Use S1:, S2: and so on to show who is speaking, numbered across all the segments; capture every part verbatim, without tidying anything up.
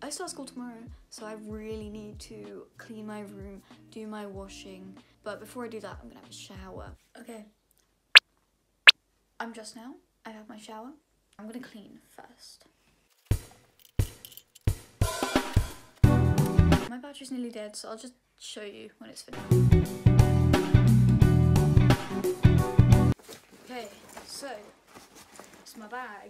S1: I start school tomorrow, so I really need to clean my room, do my washing. But before I do that, I'm gonna have a shower. Okay. I'm just now. I have my shower. I'm gonna clean first. My battery's nearly dead, so I'll just show you when it's finished. Okay, so it's my bag.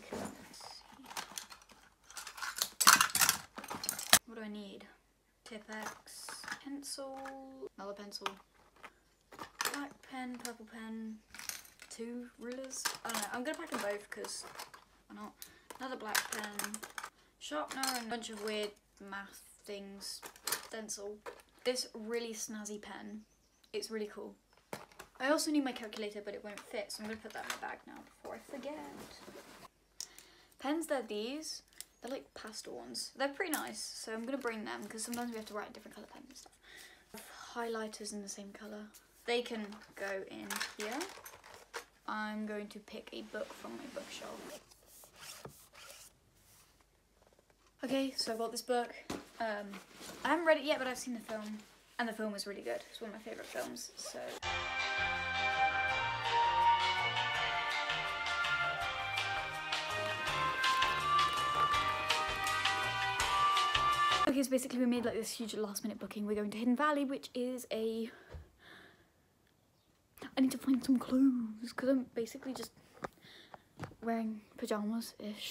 S1: What do I need? Tipp-Ex, pencil, another pencil, black pen, purple pen, two rulers. I don't know, I'm gonna pack them both because why not? Another black pen, sharpener, and a bunch of weird math things, stencil. This really snazzy pen, it's really cool. I also need my calculator, but it won't fit, so I'm gonna put that in my bag now before I forget. Pens, they're these. They're like pastel ones. They're pretty nice, so I'm gonna bring them because sometimes we have to write different colour pens and stuff. Highlighters in the same colour. They can go in here. I'm going to pick a book from my bookshelf. Okay, so I got this book. Um, I haven't read it yet, but I've seen the film, and the film was really good. It's one of my favourite films, so... Okay, so basically we made like this huge last minute booking. We're going to Hidden Valley, which is a... I need to find some clothes, because I'm basically just wearing pyjamas-ish.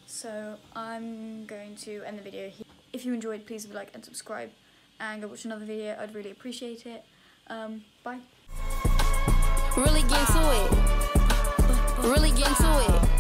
S1: So I'm going to end the video here. If you enjoyed, please like and subscribe and go watch another video. I'd really appreciate it. Um, bye.
S2: Really get to it. Really get to it.